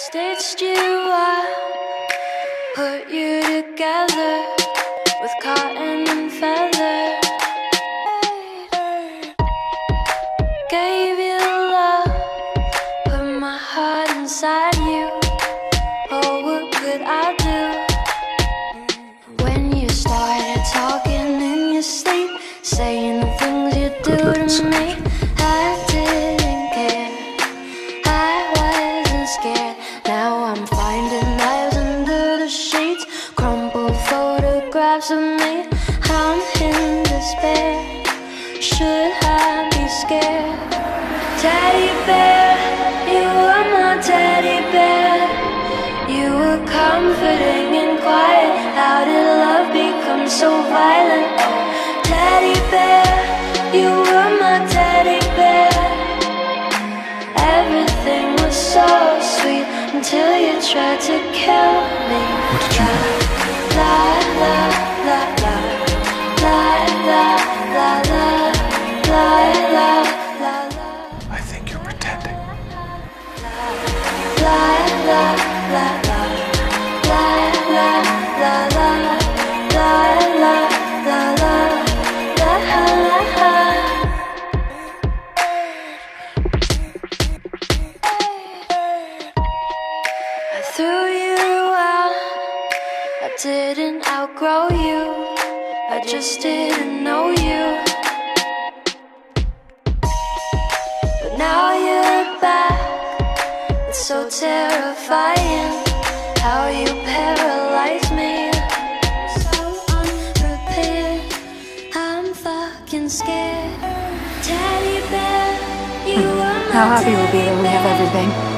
Stitched you up, put you together with cotton and feather. Gave you love, put my heart inside you. Oh, what could I do? When you started talking in your sleep, saying the things you do to me, I didn't care, I wasn't scared. Now I'm finding knives under the sheets, crumpled photographs of me. I'm in despair, should I be scared? Teddy bear, you were my teddy bear. You were comforting and quiet. How did love become so violent? Oh, teddy bear, you were my teddy bear. Everything was so sweet until you tried to kill me. What did you do? La la la la la la la la la la la la. I think you're pretending. La la la la la la la la la la la la la. I threw you out, I didn't outgrow you, I just didn't know you. But now you're back, it's so terrifying how you paralyze me. So unprepared, I'm fucking scared. Teddy bear, you are my How happy we'll be that we have teddy bear. everything.